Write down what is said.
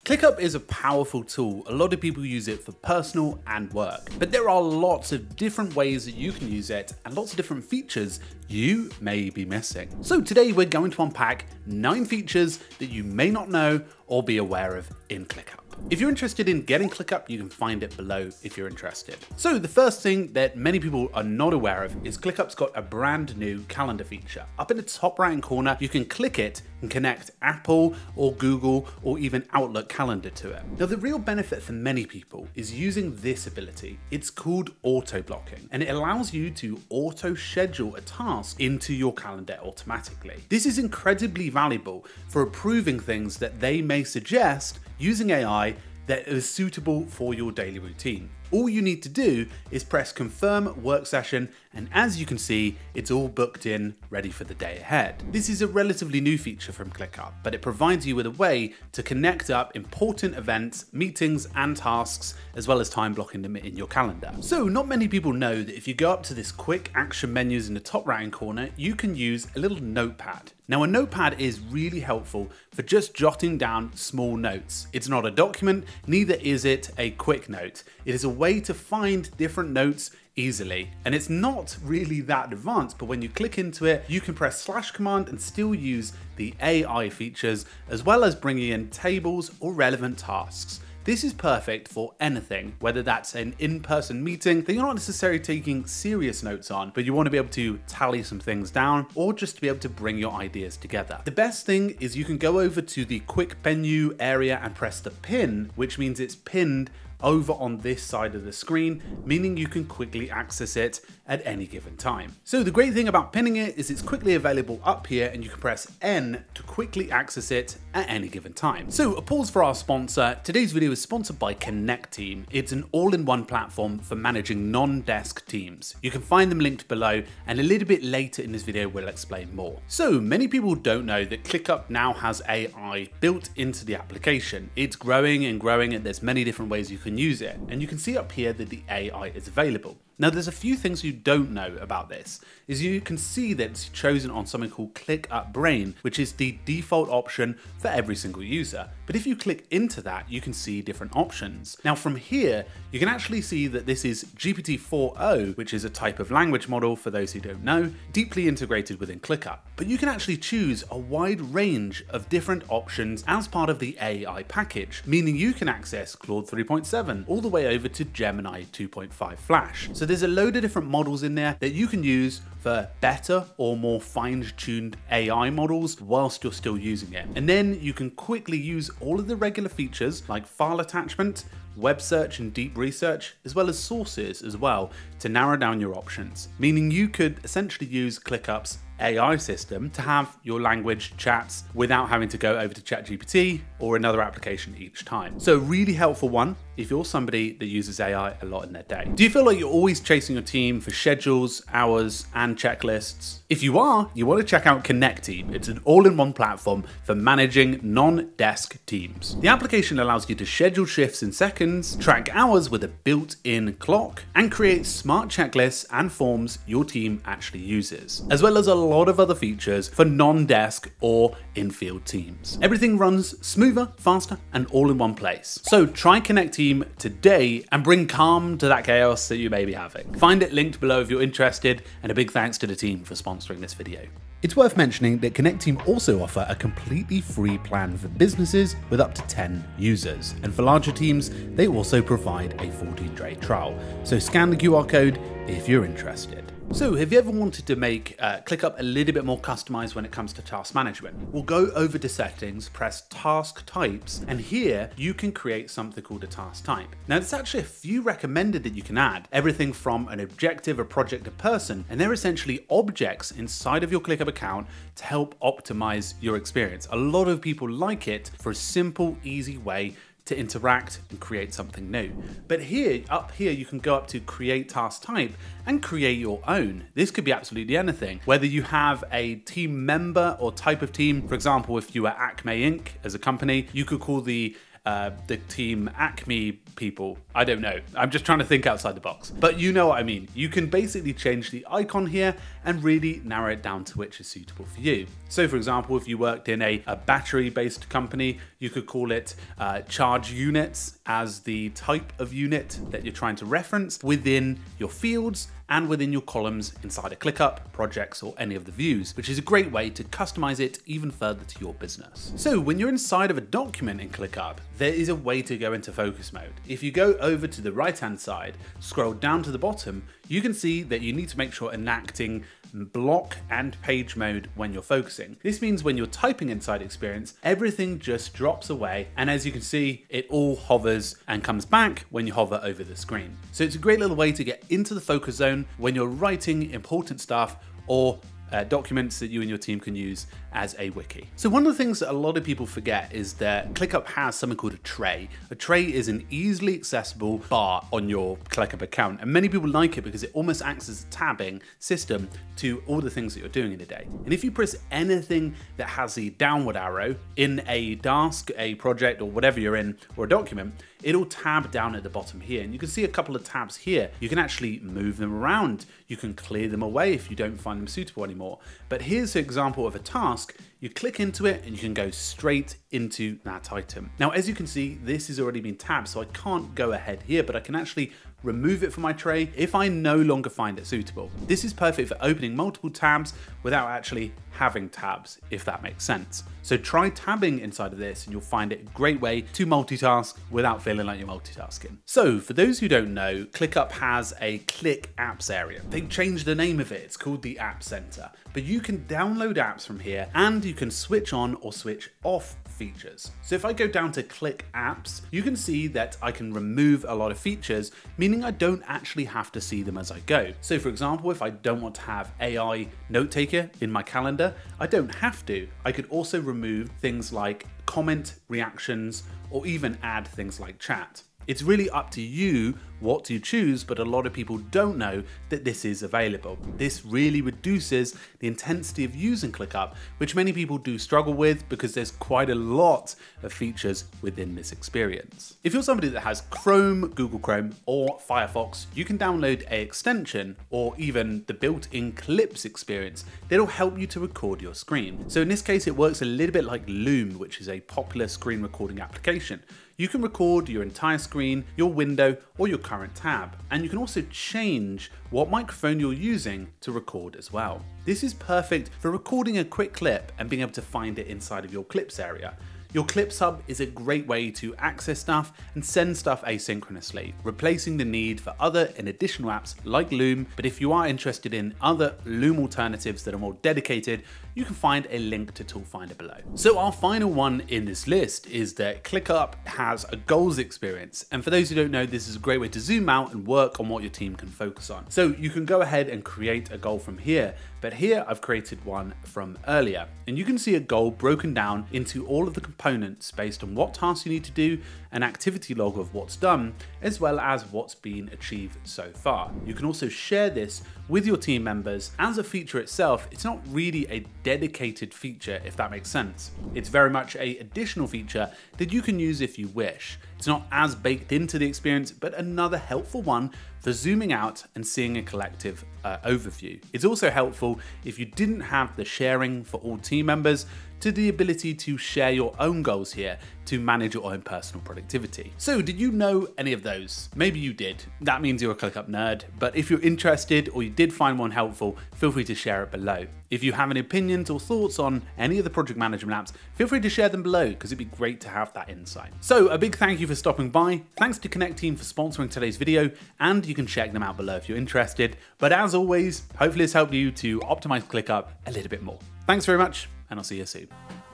ClickUp is a powerful tool. A lot of people use it for personal and work, but there are lots of different ways that you can use it and lots of different features you may be missing. So today we're going to unpack 9 features that you may not know or be aware of in ClickUp. If you're interested in getting ClickUp, you can find it below if you're interested. So the first thing that many people are not aware of is ClickUp's got a brand new calendar feature. Up in the top right hand corner, you can click it and connect Apple or Google or even Outlook calendar to it. Now the real benefit for many people is using this ability. It's called auto blocking, and it allows you to auto schedule a task into your calendar automatically. This is incredibly valuable for approving things that they may suggest using AI that is suitable for your daily routine. All you need to do is press confirm work session, and as you can see, it's all booked in, ready for the day ahead. This is a relatively new feature from ClickUp, but it provides you with a way to connect up important events, meetings, and tasks, as well as time blocking them in your calendar. So not many people know that if you go up to this quick action menus in the top right hand corner, you can use a little notepad. Now a notepad is really helpful for just jotting down small notes. It's not a document, neither is it a quick note. It is a way to find different notes easily. And it's not really that advanced, but when you click into it, you can press / command and still use the AI features, as well as bringing in tables or relevant tasks. This is perfect for anything, whether that's an in-person meeting that you're not necessarily taking serious notes on, but you want to be able to tally some things down, or just to be able to bring your ideas together. The best thing is you can go over to the quick menu area and press the pin, which means it's pinned over on this side of the screen, meaning you can quickly access it at any given time. So the great thing about pinning it is it's quickly available up here, and you can press N to quickly access it at any given time. So a pause for our sponsor. Today's video is sponsored by ConnectTeam. It's an all-in-one platform for managing non-desk teams. You can find them linked below, and a little bit later in this video we'll explain more. So many people don't know that ClickUp now has AI built into the application. It's growing and growing, and there's many different ways you can use it, and you can see up here that the AI is available. Now there's a few things you don't know about this, is you can see that it's chosen on something called ClickUp Brain, which is the default option for every single user. But if you click into that, you can see different options. Now from here, you can actually see that this is GPT-4o, which is a type of language model for those who don't know, deeply integrated within ClickUp. But you can actually choose a wide range of different options as part of the AI package, meaning you can access Claude 3.7 all the way over to Gemini 2.5 Flash. So there's a load of different models in there that you can use for better or more fine-tuned AI models whilst you're still using it. And then you can quickly use all of the regular features like file attachment, web search and deep research, as well as sources as well, to narrow down your options, meaning you could essentially use ClickUp's AI system to have your language chats without having to go over to ChatGPT or another application each time. So really helpful one if you're somebody that uses AI a lot in their day. Do you feel like you're always chasing your team for schedules, hours, and checklists? If you are, you want to check out ConnectTeam. It's an all-in-one platform for managing non-desk teams. The application allows you to schedule shifts in seconds, track hours with a built-in clock, and create smart checklists and forms your team actually uses, as well as a lot of other features for non-desk or in-field teams. Everything runs smoother, faster, and all in one place. So try ConnectTeam today and bring calm to that chaos that you may be having. Find it linked below if you're interested, and a big thanks to the team for sponsoring this video. It's worth mentioning that ConnectTeam also offer a completely free plan for businesses with up to 10 users. And for larger teams, they also provide a 14-day trial. So scan the QR code if you're interested. So have you ever wanted to make ClickUp a little bit more customized when it comes to task management? We'll go over to settings, press task types, and here you can create something called a task type. Now there's actually a few recommended that you can add, everything from an objective, a project, a person, and they're essentially objects inside of your ClickUp account to help optimize your experience. A lot of people like it for a simple, easy way to interact and create something new. But here, up here, you can go up to create task type and create your own. This could be absolutely anything, whether you have a team member or type of team. For example, if you were Acme Inc. as a company, you could call the team Acme people. I don't know. I'm just trying to think outside the box. But you know what I mean. You can basically change the icon here and really narrow it down to which is suitable for you. So for example, if you worked in a battery-based company, you could call it charge units as the type of unit that you're trying to reference within your fields and within your columns inside a ClickUp, projects, or any of the views, which is a great way to customize it even further to your business. So when you're inside of a document in ClickUp, there is a way to go into focus mode. If you go over to the right-hand side, scroll down to the bottom, you can see that you need to make sure enacting block and page mode when you're focusing. This means when you're typing inside Experience, everything just drops away, and as you can see, it all hovers and comes back when you hover over the screen. So it's a great little way to get into the focus zone when you're writing important stuff or documents that you and your team can use as a wiki. So one of the things that a lot of people forget is that ClickUp has something called a tray. A tray is an easily accessible bar on your ClickUp account, and many people like it because it almost acts as a tabbing system to all the things that you're doing in a day. And if you press anything that has the downward arrow in a task, a project, or whatever you're in, or a document, it'll tab down at the bottom here. And you can see a couple of tabs here. You can actually move them around. You can clear them away if you don't find them suitable anymore. But here's an example of a task. You click into it and you can go straight into that item. Now, as you can see, this has already been tabbed, so I can't go ahead here, but I can actually remove it from my tray if I no longer find it suitable. This is perfect for opening multiple tabs without actually having tabs, if that makes sense. So try tabbing inside of this and you'll find it a great way to multitask without feeling like you're multitasking. So for those who don't know, ClickUp has a Click Apps area. They've changed the name of it. It's called the App Center, but you can download apps from here and you can switch on or switch off features. So if I go down to Click Apps, you can see that I can remove a lot of features, meaning I don't actually have to see them as I go. So for example, if I don't want to have AI note taker in my calendar, I don't have to. I could also remove things like comment, reactions, or even add things like chat. It's really up to you what you choose, but a lot of people don't know that this is available. This really reduces the intensity of using ClickUp, which many people do struggle with because there's quite a lot of features within this experience. If you're somebody that has Chrome, Google Chrome, or Firefox, you can download an extension or even the built-in clips experience that'll help you to record your screen. So in this case, it works a little bit like Loom, which is a popular screen recording application. You can record your entire screen, your window, or your current tab, and you can also change what microphone you're using to record as well. This is perfect for recording a quick clip and being able to find it inside of your clips area. Your Clips Hub is a great way to access stuff and send stuff asynchronously, replacing the need for other and additional apps like Loom. But if you are interested in other Loom alternatives that are more dedicated, you can find a link to Tool Finder below. So our final one in this list is that ClickUp has a goals experience. And for those who don't know, this is a great way to zoom out and work on what your team can focus on. So you can go ahead and create a goal from here. But here I've created one from earlier, and you can see a goal broken down into all of the components based on what tasks you need to do, an activity log of what's done, as well as what's been achieved so far. You can also share this with your team members. As a feature itself, it's not really a dedicated feature, if that makes sense. It's very much an additional feature that you can use if you wish. It's not as baked into the experience, but another helpful one for zooming out and seeing a collective overview. It's also helpful if you didn't have the sharing for all team members to the ability to share your own goals here to manage your own personal productivity. So did you know any of those? Maybe you did. That means you're a ClickUp nerd, but if you're interested or you did find one helpful, feel free to share it below. If you have any opinions or thoughts on any of the project management apps, feel free to share them below because it'd be great to have that insight. So a big thank you for stopping by. Thanks to Connect Team for sponsoring today's video, and you can check them out below if you're interested. But as always, hopefully it's helped you to optimize ClickUp a little bit more. Thanks very much, and I'll see you soon.